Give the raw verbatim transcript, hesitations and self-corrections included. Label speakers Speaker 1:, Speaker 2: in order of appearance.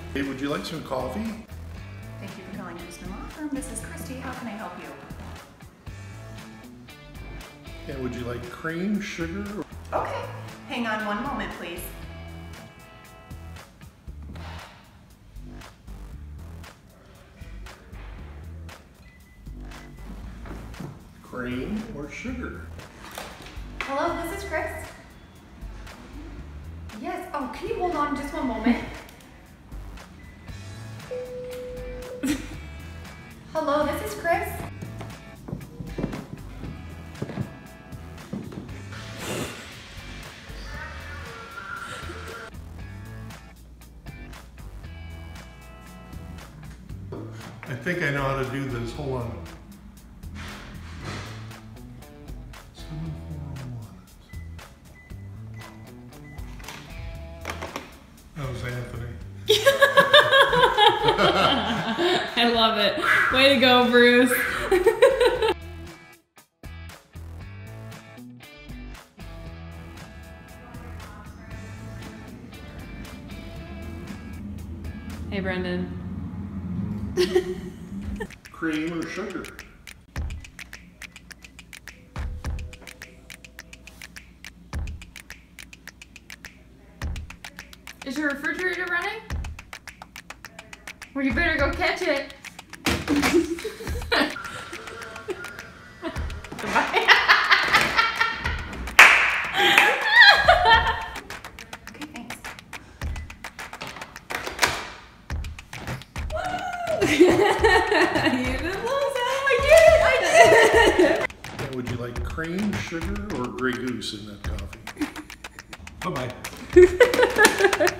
Speaker 1: Hey, would you like some coffee?
Speaker 2: Thank you for calling Goosmann Law Firm. This is Christy. How can I help you?
Speaker 1: And would you like cream, sugar?
Speaker 2: Okay. Hang on one moment, please.
Speaker 1: Cream or sugar?
Speaker 2: Hello, this is Chris. Yes. Oh, can you hold on just one moment? Hello, this is Chris.
Speaker 1: I think I know how to do this. Hold on. seven four one. That was Anthony.
Speaker 3: I love it. Way to go, Bruce. Hey, Brendan.
Speaker 1: Cream or sugar?
Speaker 3: Is your refrigerator running? Well, you better go catch it. Goodbye.
Speaker 2: Okay, thanks.
Speaker 3: You didn't lose it. I did. I did.
Speaker 1: And would you like cream, sugar, or Grey Goose in that coffee? Bye-bye.